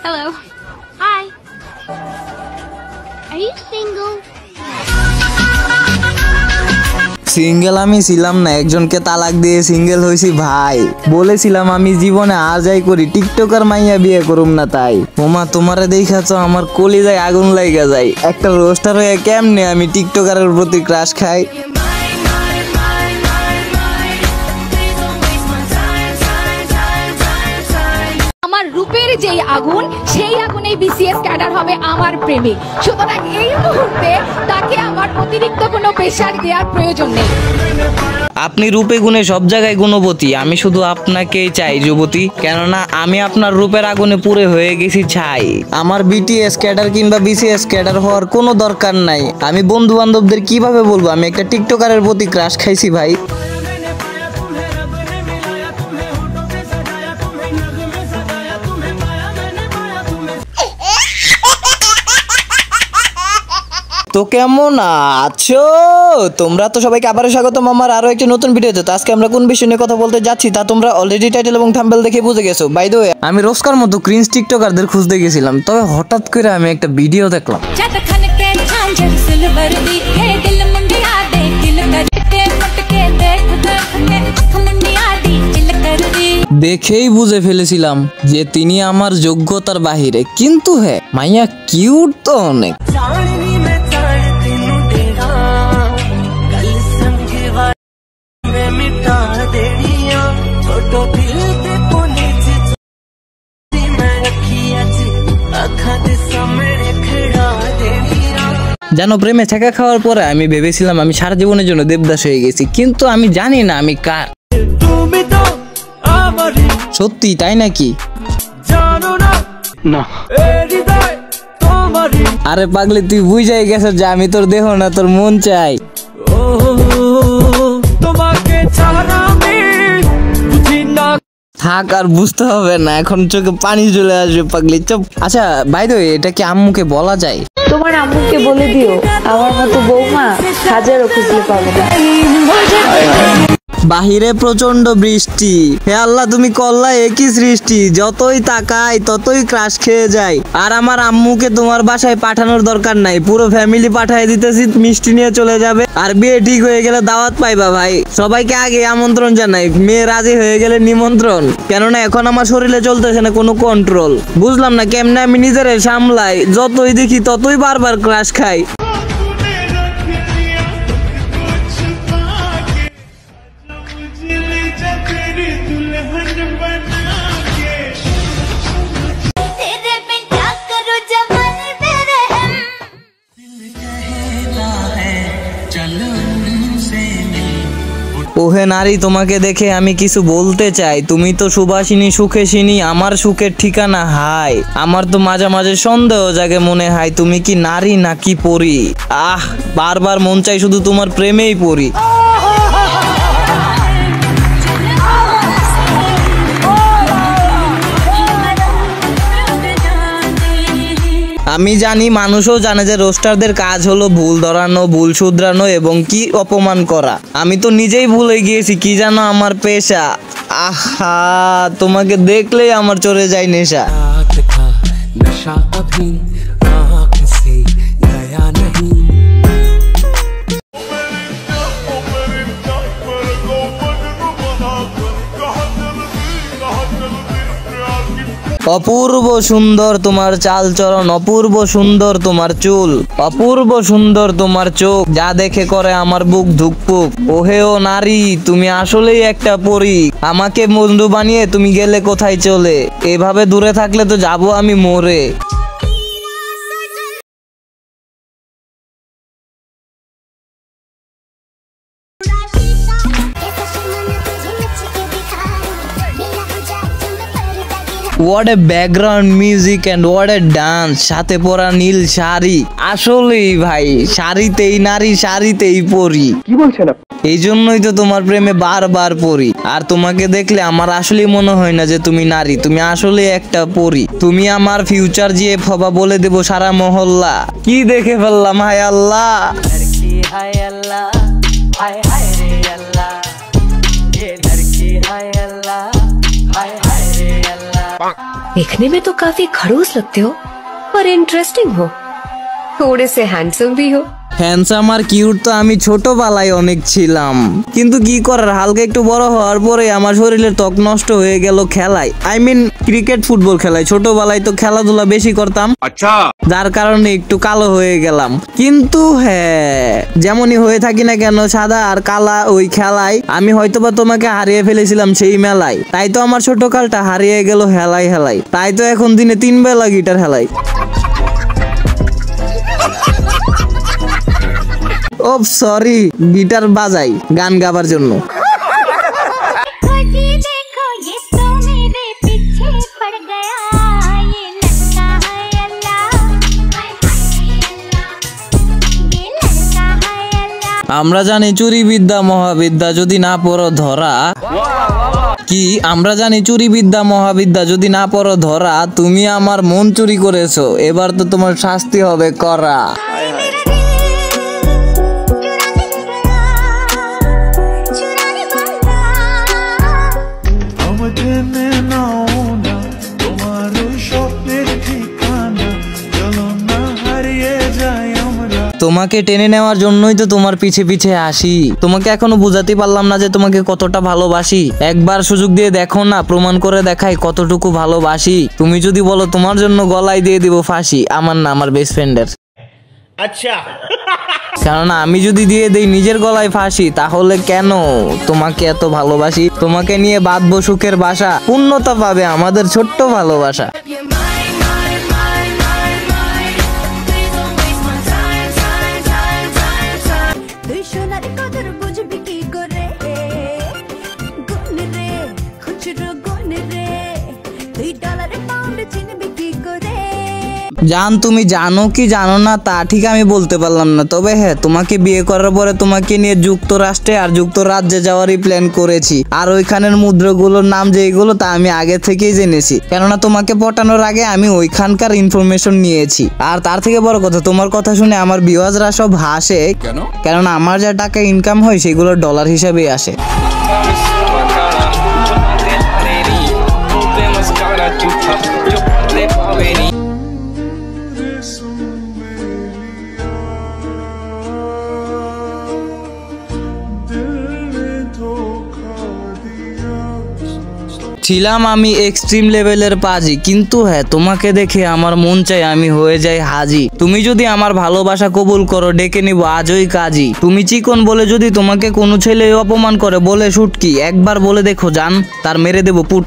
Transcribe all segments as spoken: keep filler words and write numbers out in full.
Hello. Hi. Are you single? Single আমি ছিলাম না, একজনকে তালাক দিয়ে সিঙ্গেল হয়েছি ভাই। বলেছিলাম আমি জীবনে আর যাই করি টিকটকার মাইয়া বিয়ে করুম না, তাই ওমা তোমারে দেখাচ্ছ আমার কলিজায় আগুন লাগা যায়। একটা রোস্টার হয়ে কেমনে আমি টিকটকারের প্রতি ক্রাশ খাই। আমার রূপের যেই আগুন, সেই আগুনেই বিসিএস ক্যাডার হবে আমার প্রেমিক। সুতরাং এই মুহূর্তে তাকে আমার অতিরিক্ত কোনো প্রেশার দেওয়ার প্রয়োজন নেই। আপনি রূপে গুণে সব জায়গায় গুণবতী, আমি শুধু আপনাকেই চাই যুবতী, কেননা আমি আপনার রূপের আগুনে পুড়ে হয়ে গেছি ছাই। আমার বিটিএস ক্যাডার কিংবা বিসিএস ক্যাডার হওয়ার কোনো দরকার নাই। আমি বন্ধু বান্ধবদের কিভাবে বলবো আমি একটা টিকটকারের প্রতি ক্রাশ খাইছি ভাই। তো কেমন আছো তোমরা? তো সবাইকে আবারও স্বাগতম আমার আরো একটি নতুন ভিডিওতে। তো আজকে আমরা কোন বিষয় নিয়ে কথা বলতে যাচ্ছি তা তোমরা অলরেডি টাইটেল এবং থাম্বনেল দেখে বুঝে গেছো। বাই দ্য ওয়ে, আমি রোজকার মতো ক্রিঞ্জ টিকটকারদের খুঁজতে গেছিলাম, তবে হঠাৎ করে আমি একটা ভিডিও দেখলাম। দেখেই বুঝে ফেলেছিলাম যে তিনি আমার যোগ্যতার বাহিরে, কিন্তু হ্যাঁ মাইয়া কিউট তো অনেক। জানো, প্রেমে ছেঁকা খাওয়ার পরে আমি ভেবেছিলাম আমি সারা জীবনের জন্য দেবদাস হয়ে গেছি, কিন্তু আমি জানি না আমি কার। সত্যি তাই নাকি? না আরে পাগলি, তুই বুঝাই গেছ যে আমি তোর দেহ না, তোর মন চাই। থাক আর বুঝতে হবে না, এখন চোখে পানি চলে আসবে পাগলি, চুপ। আচ্ছা বাই দ্য ওয়ে, এটা কি আম্মুকে বলা যায়? তোমার আম্মুকে বলে দিও আমার মতো বৌমা হাজারও খুঁজলে পাবে না। বাহিরে প্রচন্ড বৃষ্টি, হে আল্লাহ তুমি করলা একই সৃষ্টি, যতই তাকাই ততই ক্রাশ খেয়ে যায়। আর আমার আম্মুকে তোমার বাসায় পাঠানোর দরকার নাই, পুরো ফ্যামিলি পাঠিয়ে দিতেছি, মিষ্টি নিয়ে চলে যাবে। আর বিয়ে ঠিক হয়ে গেলে দাওয়াত পাইবা ভাই, সবাইকে আগে আমন্ত্রণ জানাই, মেয়ে রাজি হয়ে গেলে নিমন্ত্রণ। কেননা এখন আমার শরীরে চলতেছে না কোনো কন্ট্রোল, বুঝলাম না কেমনে আমি নিজেরে সামলাই, যতই দেখি ততই বারবার ক্রাশ খাই। ওহে নারী, তোমাকে দেখে আমি কিছু বলতে চাই, তুমি তো সুবাসিনী সুখেসিনী, আমার সুখের ঠিকানা হাই। আমার তো মাঝে মাঝে সন্দেহ জাগে, মনে হয় তুমি কি নারী নাকি পরী। আহ বারবার মন চাই শুধু তোমার প্রেমেই পড়ি। আমি জানি মানুষও জানে যে রোস্টারদের কাজ হলো ভুল ধরানো, ভুল শুধরানো এবং কি অপমান করা। আমি তো নিজেই ভুলে গিয়েছি কি জানো আমার পেশা। আহা তোমাকে দেখলেই আমার চলে যায় নেশা। অপূর্ব সুন্দর তোমার চালচরণ, অপূর্ব সুন্দর তোমার চুল, অপূর্ব সুন্দর তোমার চোখ, যা দেখে করে আমার বুক ধুকপুক। ওহে ও নারী, তুমি আসলেই একটা পরী, আমাকে বন্ধু বানিয়ে তুমি গেলে কোথায় চলে, এভাবে দূরে থাকলে তো যাবো আমি মরে। What a background music and what a dance, সাথে পরা নীল শাড়ি। আসলেই ভাই, শাড়িতেই নারী, শাড়িতেই পরি। কি বলছেন? এই জন্যই তো তোমার প্রেমে বারবার পড়ি। আর তোমাকে দেখলে আমার আসলে মনে হয় না যে তুমি নারী, তুমি আসলে একটা পরি। তুমি আমার ফিউচার জিএফ হবা বলে দেব সারা মহল্লা। কি দেখে ফেললাম, হায় আল্লাহ, হায় আল্লাহ, হায় হায় রে আল্লাহ, এ ধরকি হায় আল্লাহ, হায় হায় রে আল্লাহ। देखने में तो काफी खड़ूस लगते हो पर इंटरेस्टिंग हो, थोड़े से हैंडसम भी हो। হ্যান্ডসাম আর কিউট তো আমি ছোটবেলায় অনেক ছিলাম, কিন্তু কি করার, হালকা একটু বড় হওয়ার পরে আমার শরীরের ত্বক নষ্ট হয়ে গেল খেলায়, আই মিন ক্রিকেট ফুটবল খেলায়। ছোটবেলায় তো খেলাধুলা বেশি করতাম, আচ্ছা, যার কারণে একটু কালো হয়ে গেলাম। কিন্তু হ্যাঁ, যেমনই হয়ে থাকি না কেন, সাদা আর কালা ওই খেলায় আমি হয়তোবা তোমাকে হারিয়ে ফেলেছিলাম সেই মেলায়, তাই তো আমার ছোট কালটা হারিয়ে গেল হেলাই হেলাই, তাই তো এখন দিনে তিন বেলা গিটার হেলাই। ও সরি, গিটার বাজাই গান গাবার জন্য। আমরা জানি চুরি বিদ্যা মহাবিদ্যা যদি না পড়ো ধরা, কি আমরা জানি চুরি বিদ্যা মহাবিদ্যা যদি না পড়ো ধরা, তুমি আমার মন চুরি করেছো, এবার তো তোমার শাস্তি হবে করা। তোমাকে টেনে নেওয়ার জন্যই তো তোমার পিছে পিছে আসি, তোমাকে এখনো বুঝাতে পারলাম না যে তোমাকে কতটা ভালোবাসি। একবার সুযোগ দিয়ে দেখো না, প্রমাণ করে দেখাই কতটুকু ভালোবাসি। তুমি যদি বলো তোমার জন্য গলায় দিয়ে দিব ফাঁসি, আমার না, আমার বেস্ট ফ্রেন্ডের। আচ্ছা, কেননা আমি যদি দিয়ে দেই নিজের গলায় ফাঁসি, তাহলে কেন তোমাকে এত ভালোবাসি, তোমাকে নিয়ে বাঁধবো সুখের বাসা, পূর্ণতা পাবে আমাদের ছোট্ট ভালোবাসা। জান, তুমি জানো কি জানো না তা ঠিক আমি বলতে পারলাম না, তবে হ্যাঁ, তোমাকে বিয়ে করার পরে তোমাকে নিয়ে যুক্তরাষ্ট্রে আর যুক্তরাজ্যে যাওয়ারই প্ল্যান করেছি। আর ওইখানের মুদ্রাগুলোর নাম যেগুলো তা আমি আগে থেকেই জেনেছি, কেননা তোমাকে পটানোর আগে আমি ওইখানকার ইনফরমেশন নিয়েছি। আর তার থেকে বড় কথা, তোমার কথা শুনে আমার ভিউয়ার্সরা সব হাসে, কেননা আমার যা টাকা ইনকাম হয় সেগুলো ডলার হিসাবেই আসে। ছিলাম আমি এক্সট্রিম লেভেলের পাজি, কিন্তু হ্যাঁ, তোমাকে দেখে আমার মন চাই আমি হয়ে যাই হাজি। তুমি যদি আমার ভালোবাসা কবুল করো, ডেকে নিব আজই কাজী। তুমি চিকন বলে যদি তোমাকে কোনো ছেলে অপমান করে, বলে শুটকি, একবার বলে দেখো জান, তার মেরে দেবো পুট।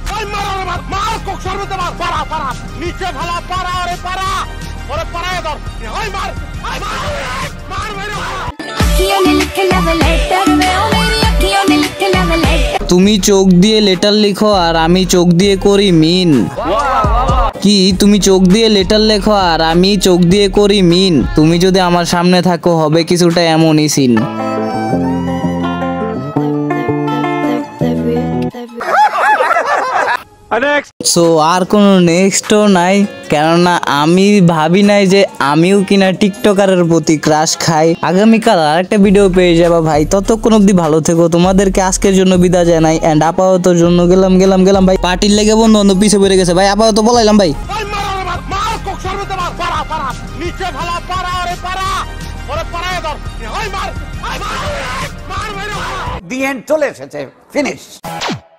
তুমি চোখ দিয়ে লেটার লিখো আর আমি চোখ দিয়ে করি মিন, কি তুমি চোখ দিয়ে লেটার লেখো আর আমি চোখ দিয়ে করি মিন, তুমি যদি আমার সামনে থাকো হবে কিছুটা এমনই সিন। সো আর কোনো নেক্সটও নাই, কেননা আমি ভাবি নাই যে আমিও কিনা টিকটকারের প্রতি ক্রাশ খাই। আগামীকাল আর একটা ভিডিও পেয়ে যাবা ভাই, ততক্ষণ অব্দি ভালো থেকো। তোমাদেরকে আজকের জন্য বিদায় জানাই, এন্ড আপাতত জন্য গেলাম গেলাম গেলাম ভাই, পার্টির লেগে বন্ধু বান্ধব পিছে পড়ে গেছে ভাই, আপাতত বলাইলাম ভাই। দি এন্ড চলে এসেছে, ফিনিশ।